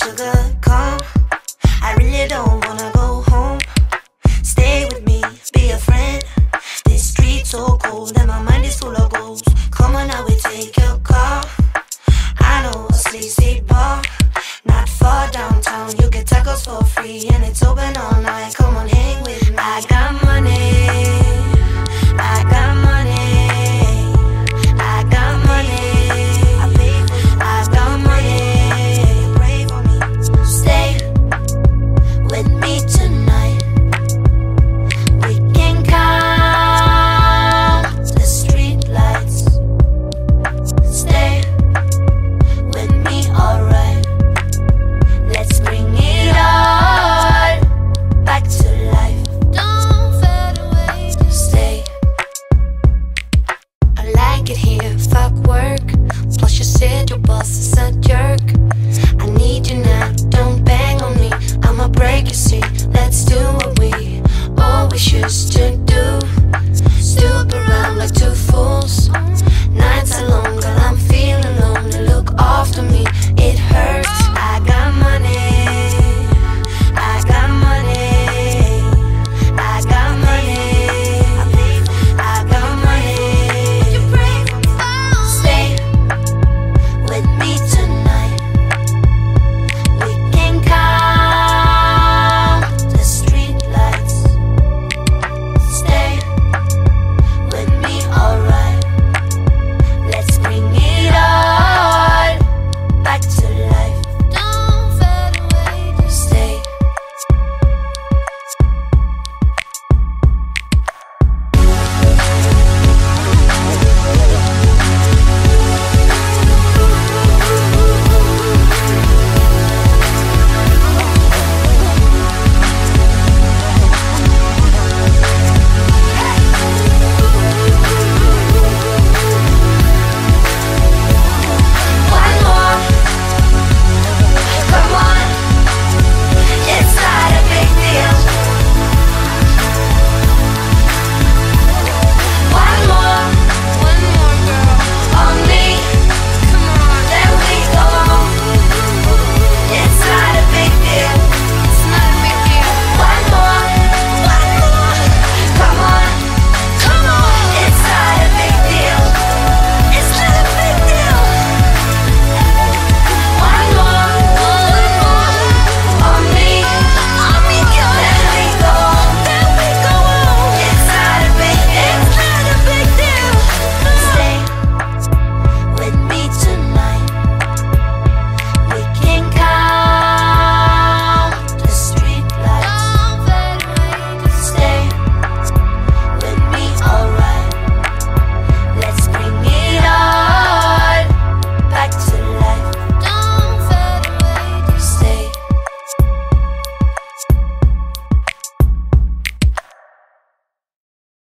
sugar, come. I really don't wanna go home. Stay with me, be a friend. This street's so cold and my mind is full of goals. Come on, I will take your car. I know a sleazy bar, not far downtown. You get tacos for free and it's open all night. Come on, hang with me. I got money, I got money, I got money, I got money. Pray for me. Stay with me tonight. We can count the street lights. Stay with me, alright. Let's bring it all back to life. Don't fade away, just stay. I like it here, fuck work. Plus you said your boss is a jerk. I need you now, don't bang on me. I'ma break you, see. Let's do what we always used to